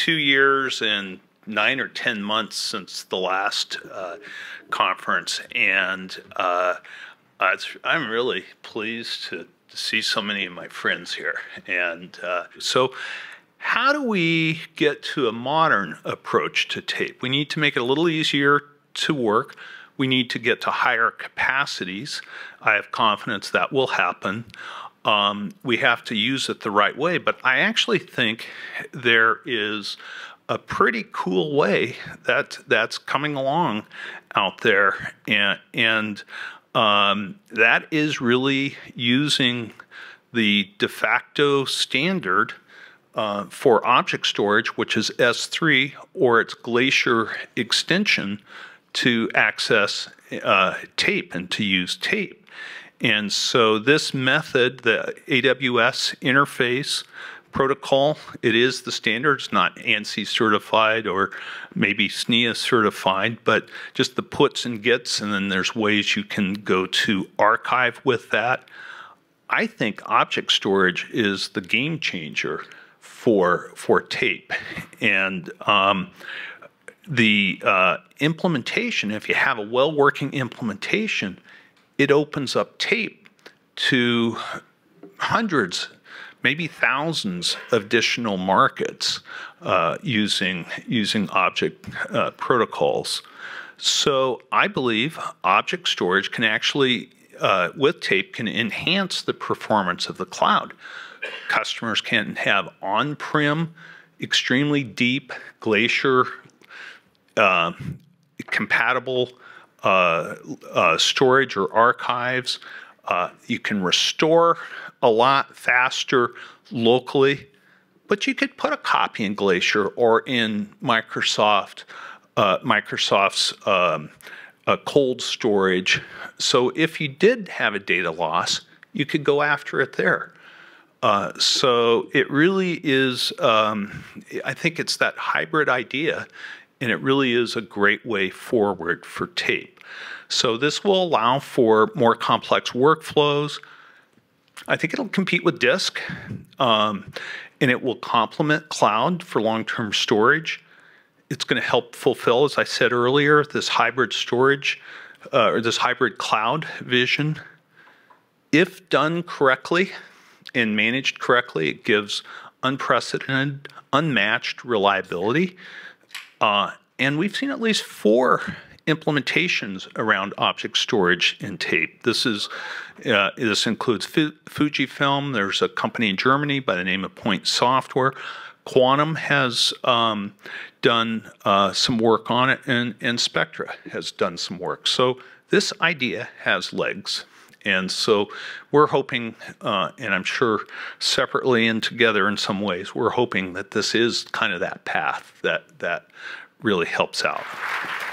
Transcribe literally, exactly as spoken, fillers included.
two years and nine or ten months since the last uh, conference, and uh, it's, I'm really pleased to, to see so many of my friends here. And uh, so how do we get to a modern approach to tape? We need to make it a little easier to work. We need to get to higher capacities. I have confidence that will happen. Um, we have to use it the right way, but I actually think there is a pretty cool way that that's coming along out there, and, and um, that is really using the de facto standard uh, for object storage, which is S three or its Glacier extension, to access uh, tape and to use tape. And so this method, the A W S interface protocol, it is the standard. It's not ANSI certified or maybe S N I A certified, but just the puts and gets, and then there's ways you can go to archive with that. I think object storage is the game changer for, for tape. And um, the uh, implementation, if you have a well-working implementation, it opens up tape to hundreds, maybe thousands of additional markets uh, using, using object uh, protocols. So I believe object storage can actually, uh, with tape, can enhance the performance of the cloud. Customers can have on-prem, extremely deep Glacier uh, compatible Uh, uh, storage or archives. Uh, you can restore a lot faster locally, but you could put a copy in Glacier or in Microsoft, uh, Microsoft's um, uh, cold storage. So if you did have a data loss, you could go after it there. Uh, so it really is, um, I think it's that hybrid idea, and it really is a great way forward for tape. So this will allow for more complex workflows. I think it'll compete with disk, um, and it will complement cloud for long-term storage. It's going to help fulfill, as I said earlier, this hybrid storage uh, or this hybrid cloud vision. If done correctly and managed correctly, it gives unprecedented, unmatched reliability. Uh, and we've seen at least four implementations around object storage in tape. This is uh, this includes Fu FUJIFILM. There's a company in Germany by the name of Point Software. Quantum has um, done uh, some work on it, and, and Spectra has done some work. So this idea has legs. And so we're hoping, uh, and I'm sure separately and together in some ways, we're hoping that this is kind of that path that, that really helps out.